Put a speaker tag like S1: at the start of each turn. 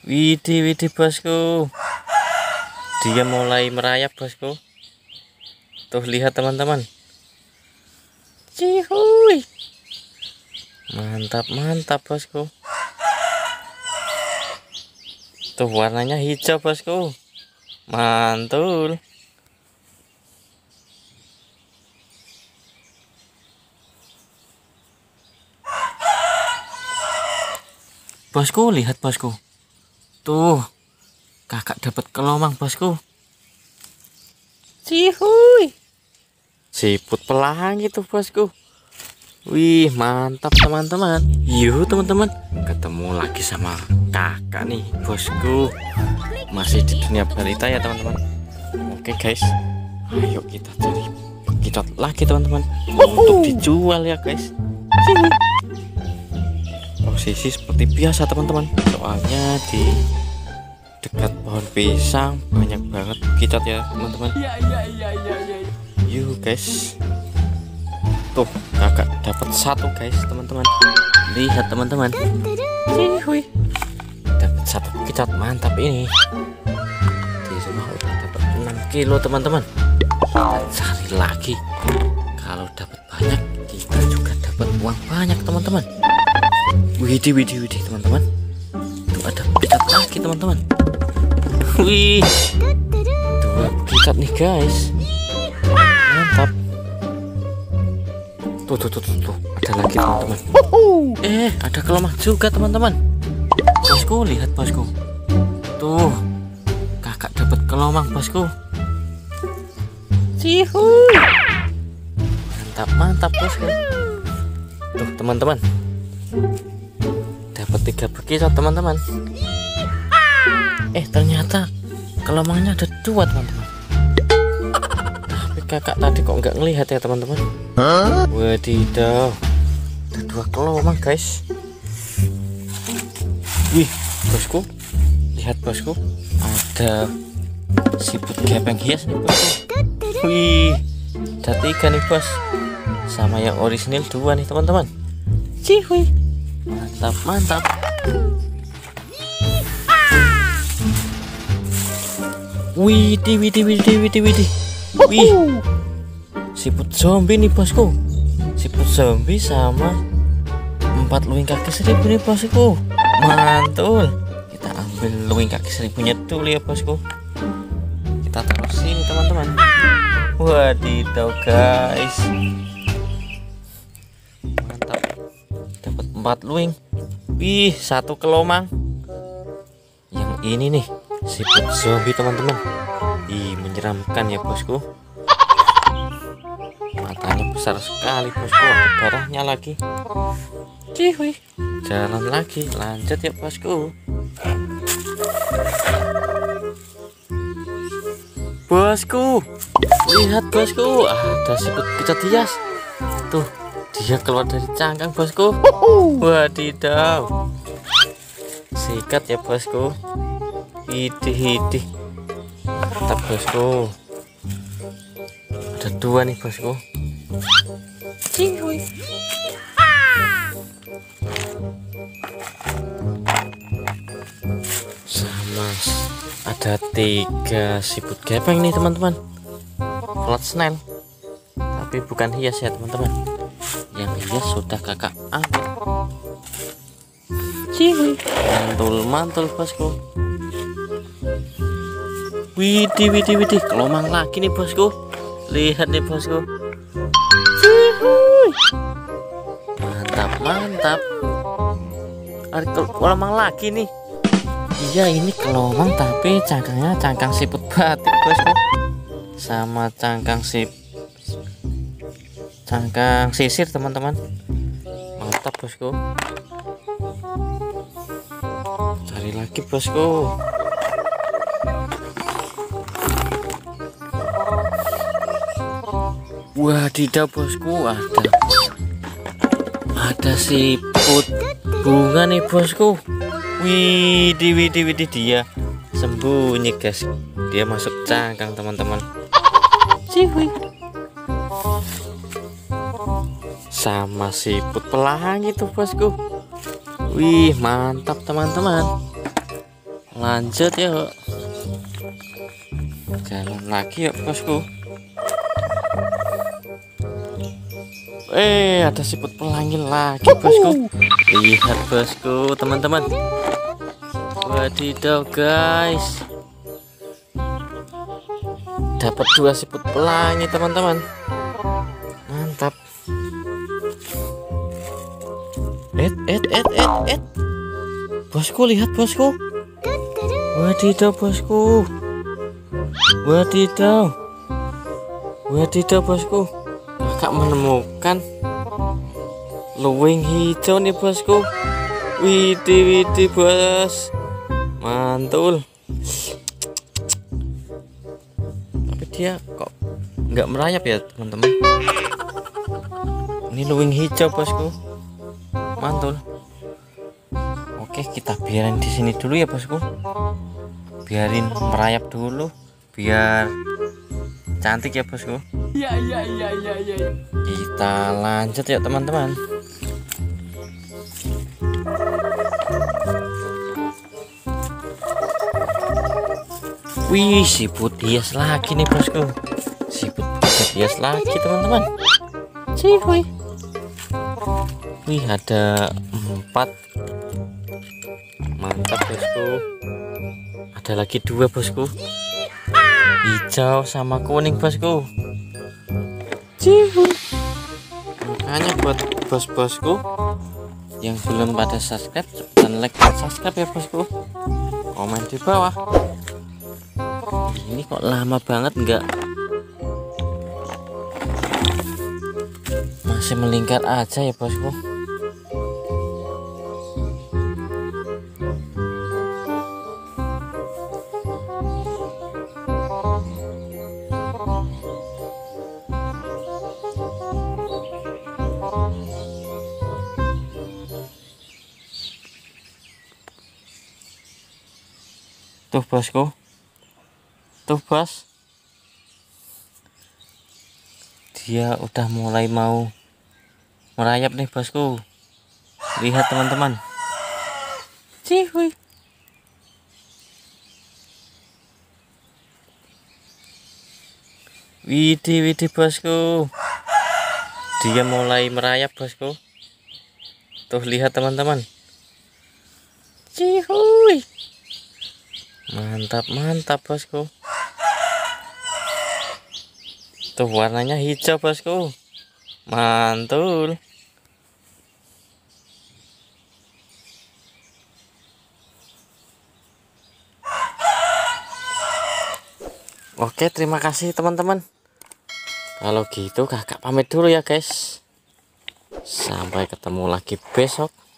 S1: Widih, widih bosku. Dia mulai merayap bosku. Tuh lihat teman-teman. Cihuy. Mantap, mantap bosku. Tuh warnanya hijau bosku. Mantul. Bosku, lihat bosku. Tuh, kakak dapat kelomang bosku. Cihuy. Siput pelangi tuh bosku. Wih, mantap teman-teman. Yuk teman-teman, ketemu lagi sama kakak nih bosku. Masih di dunia balita ya teman-teman. Oke guys, ayo kita cari bekicot lagi teman-teman, untuk dijual ya guys. Posisi seperti biasa teman-teman, soalnya di dekat pohon pisang banyak banget bekicot ya teman-teman. Yuk guys, tuh kakak dapat satu guys teman-teman. Lihat teman-teman, dapat satu bekicot mantap ini. Di rumah udah dapat 6 kilo teman-teman. Kita cari lagi, kalau dapat banyak kita juga dapat uang banyak teman-teman. Widih, widih, widih teman-teman, tuh ada bekicot lagi teman-teman. Wih, 2 bekicot nih guys, mantap. Tuh, ada lagi teman-teman. Ada kelomang juga teman-teman. Bosku, lihat bosku. Tuh, kakak dapat kelomang bosku. Cihuy. Mantap, mantap bosku. Tuh teman-teman, dapat 3 bekicot teman-teman. Ternyata kelomangnya ada 2 teman-teman. Tapi kakak tadi kok nggak ngelihat ya teman-teman. Wadidaw, ada 2 kelomang guys. Wih bosku, lihat bosku, ada siput gepeng hias nih bosku. Wih, ada 3 nih bos, sama yang orisinil 2 nih teman-teman. Cihuy, mantap, mantap. Widih, widih, widih, widih, widih. Wih, siput zombie nih bosku. Siput zombie sama 4 luwing kaki 1000 nih bosku. Mantul. Kita ambil luwing kaki 1000-nya dulu ya bosku. Kita taruh sini teman-teman. Wadidaw guys, mantap. Dapat 4 luwing. Wih, 1 kelomang. Yang ini nih siput zombie teman-teman. Ih, menyeramkan ya bosku. Matanya besar sekali bosku, ada darahnya lagi. Cihuy, jalan lagi, lanjut ya bosku. Bosku, lihat bosku, ada siput bekicot hias. Tuh, dia keluar dari cangkang bosku. Wadidaw, sikat ya bosku. Hidih, mantap bosku. Ada 2 nih bosku. Cihuy. Sama ada 3 siput gepeng nih teman-teman. Flat snail, tapi bukan hias ya teman-teman. Yang hias sudah kakak ambil. Cihuy, mantul, mantul bosku. Widih, widih, widih, kelomang lagi nih bosku. Lihat nih bosku. Cihuy. Mantap, mantap. Ada kelomang lagi nih. Iya, ini kelomang tapi cangkangnya cangkang siput batik bosku. Sama cangkang sisir teman-teman. Mantap bosku. Cari lagi bosku. Wadidaw bosku, ada siput bunga nih bosku. Widih, widih, widih, dia sembunyi guys. Dia masuk cangkang teman-teman. Cihuy. Sama siput pelangi tuh bosku. Wih, mantap teman-teman. Lanjut yuk. Jalan lagi yuk bosku. Ada siput pelangi lagi bosku. Lihat bosku teman-teman. Wadidaw guys, dapat 2 siput pelangi teman-teman. Mantap. Bosku, lihat bosku. Wadidaw bosku. Wadidaw bosku. Kakak menemukan luwing hijau nih bosku. Widih bos, mantul. Tapi dia kok nggak merayap ya teman-teman. Ini luwing hijau bosku, mantul. Oke, kita biarin di sini dulu ya bosku. Biarin merayap dulu biar cantik ya bosku. Iya. Kita lanjut ya teman-teman. Wih, siput hias lagi nih bosku. Siput hias lagi teman-teman. Cihuy. Wih, ada 4. Mantap bosku. Ada lagi 2 bosku. Hijau sama kuning bosku. Cihuy. Makanya buat bos-bosku yang belum pada subscribe dan like dan subscribe ya bosku. Komen di bawah. Ini kok lama banget enggak? Masih melingkar aja ya bosku. Tuh bosku. Tuh bos, dia udah mulai mau merayap nih bosku. Lihat teman-teman. Cihuy. Widih bosku, dia mulai merayap bosku. Tuh lihat teman-teman. Cihuy. Mantap bosku. Tuh warnanya hijau bosku, mantul. Oke, terima kasih teman-teman. Kalau gitu kakak pamit dulu ya guys. Sampai ketemu lagi besok.